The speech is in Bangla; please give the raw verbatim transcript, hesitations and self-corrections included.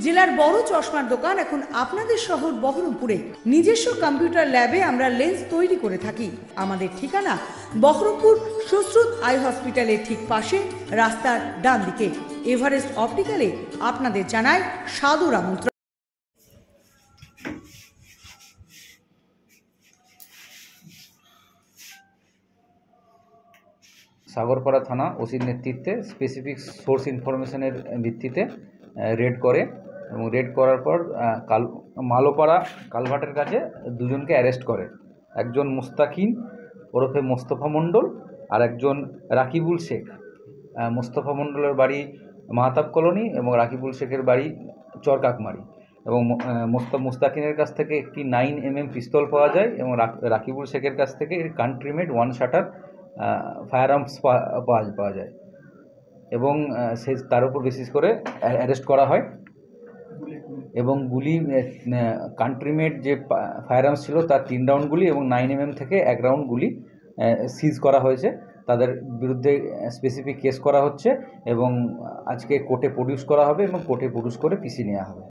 জেলার বড় চশমার দোকান এখন আপনাদের শহর বহরমপুরে। নিজস্ব কম্পিউটার ল্যাবে আমরা লেন্স তৈরি করে থাকি। আমাদের ঠিকানা বহরমপুর সুশ্রুত আই হসপিটালের ঠিক পাশে, রাস্তার ডান দিকে। এভারেস্ট অপটিক্যালে আপনাদের জানায় সাদর আমন্ত্রণ। সাগরপাড়া থানা ওসির নেতৃত্বে স্পেসিফিক সোর্স ইনফরমেশনের ভিত্তিতে রেড করে এবং রেড করার পর কাল মালোপাড়া কালভার্টের কাছে দুজনকে অ্যারেস্ট করে। একজন মুস্তাকিন ওরফে মোস্তফা মণ্ডল আর একজন রাকিবুল শেখ। মোস্তফা মণ্ডলের বাড়ি মাহতাব কলোনি এবং রাকিবুল শেখের বাড়ি চরকাকমারি। এবং মুস্তাকিনের কাছ থেকে একটি নাইন এম এম পিস্তল পাওয়া যায় এবং রাকিবুল শেখের কাছ থেকে country made one shutter firearms পাওয়া যায় এবং সে তার উপর বেসিস করে অ্যারেস্ট করা হয়। এবং গুলি কান্ট্রিমেড যে ফায়ার আর্মস ছিল তার তিন রাউন্ড গুলি এবং নাইন এম এম থেকে এক রাউন্ড গুলি সিজ করা হয়েছে। তাদের বিরুদ্ধে স্পেসিফিক কেস করা হচ্ছে এবং আজকে কোর্টে প্রডিউস করা হবে এবং কোর্টে প্রডিউস করে পিসি নেওয়া হবে।